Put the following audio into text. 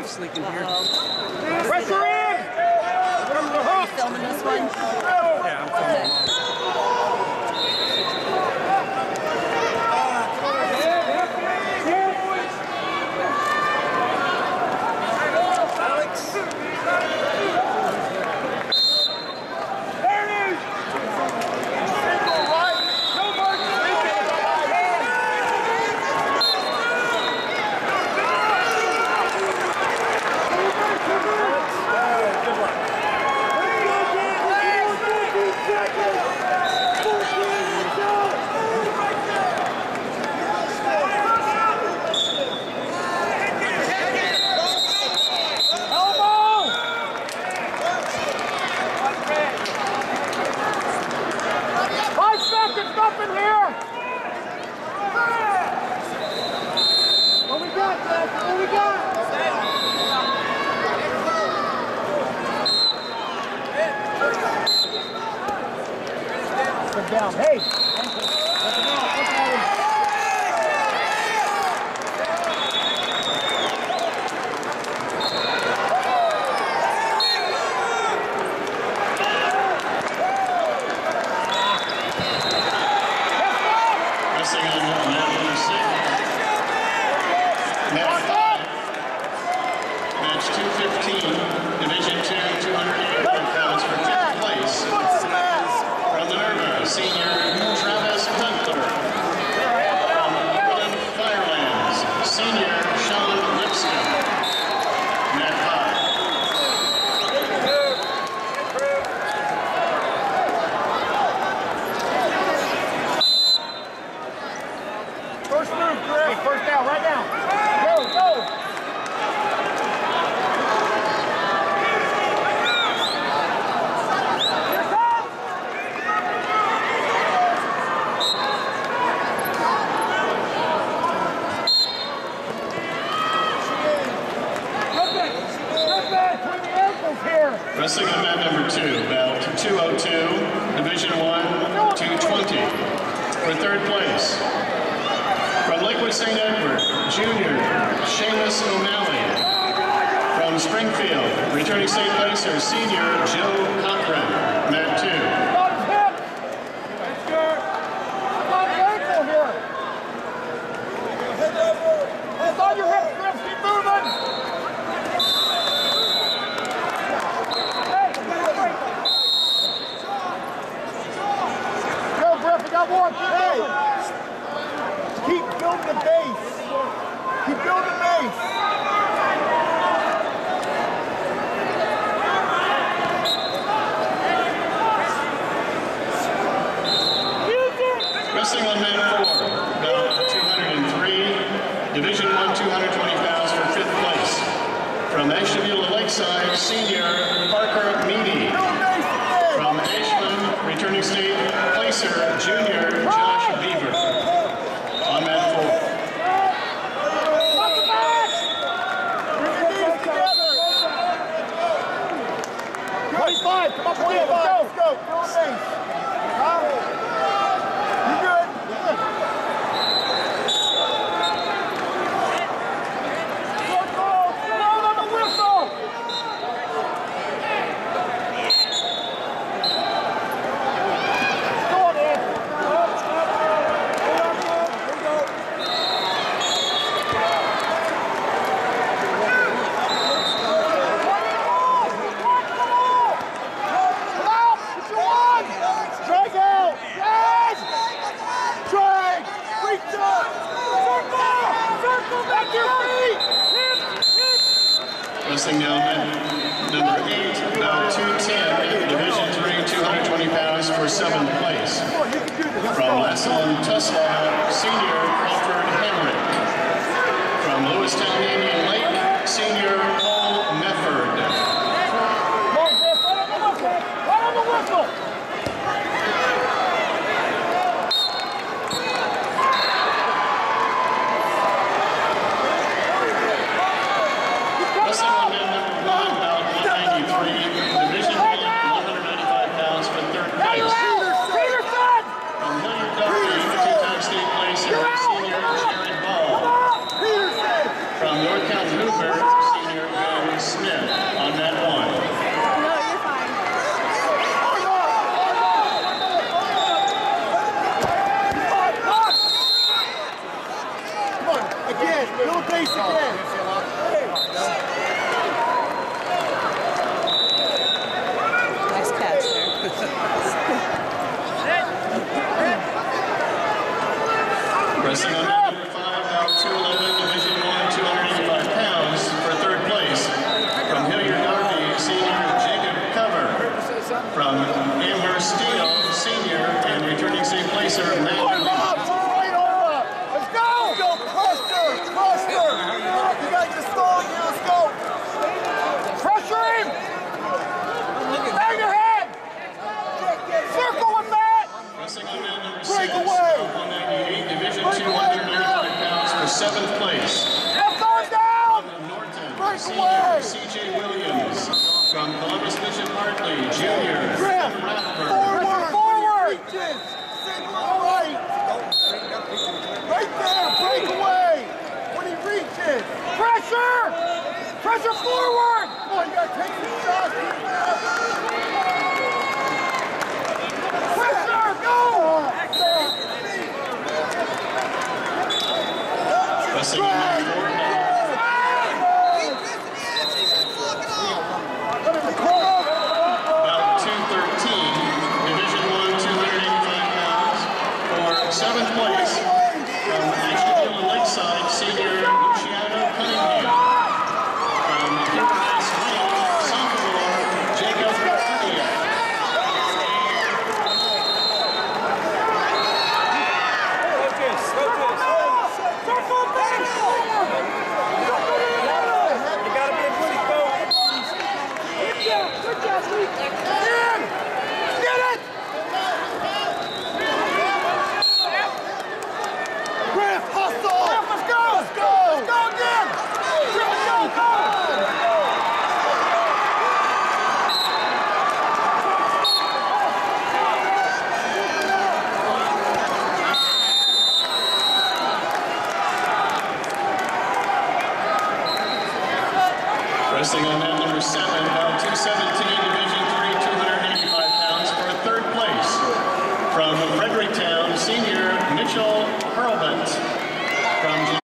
Griff's leaking here. Pressure in! Are you filming this one? Yeah, I'm filming. Down. Hey! Match 215, Division 2, 285 pounds for 5th place. From Minerva, senior Travis Gunther. From Woodland Firelands, senior Sean Lipscomb. Mat 5. First move, Griff. First down, right now. Go, go. Wrestling on mat number 2, belt 202, Division 1, 220. For 3rd place, from Lakewood St. Edward, Junior Seamus O'Malley. From Springfield, returning state placer, Senior Joe Cochran, mat 2. It's on your hips, Griff. Keep moving. Go, Griff. We got one. Hey. Keep building the base. Keep building the base. Wrestling on mat 4, belt 203, Division 1, 220 pounds for 5th place. From Ashtabula Lakeside, Senior Parker Meady. From Ashland, returning state placer, Junior Josh Beaver. On mat 4. 25, come on, 25, let's go, go base. You good? Blow on the whistle. Go on, Ed. Wrestling down at number 8, belt 210, Division 3, 220 pounds for 7th place. From Lasalon, Tuslaw, Senior Crawford Henry. From Lewistown, Indian Lake, Senior Paul Mefford. Right on the whistle. From North County Hooper, Senior again. Build the base again. Nice catch there. Wrestling on mat number 5, about 211, Division 1, 285 pounds. For third place, from Hilliard Darby, Senior Jacob Cover. From Amherst Steel, Senior, and returning safe placer, Matt Lee. Right over. Let's go. Let's go. Cluster. Cluster. You got your stall here. Let's go. Pressure him. Bang your head. Circle with that. Wrestling on mat number 6, Break away. 198, Division 2, 195 pounds. For 7th place. Left arm down. Norton, Break Senior, away. C.J. Williams. From Columbus Bishop Hartley, Jr. Grip. From Rathburn. Forward. Forward. Single right. Right there. Break away. When he reaches. Pressure. Pressure forward. Come on, you got to take some shots. Pressure. Go. Wrestling on mat 4, about 213, Division 1, 285 pounds. For 7th place, from Ashtabula Lakeside, Senior Luciano Cunningham. From Hillcrest Wing, Sophomore Jacob Cunningham. Griff, hustle! Griff, let's go! Let's go! Let's go again! Griff, go, go! Wrestling on mat number 7, about 217, Division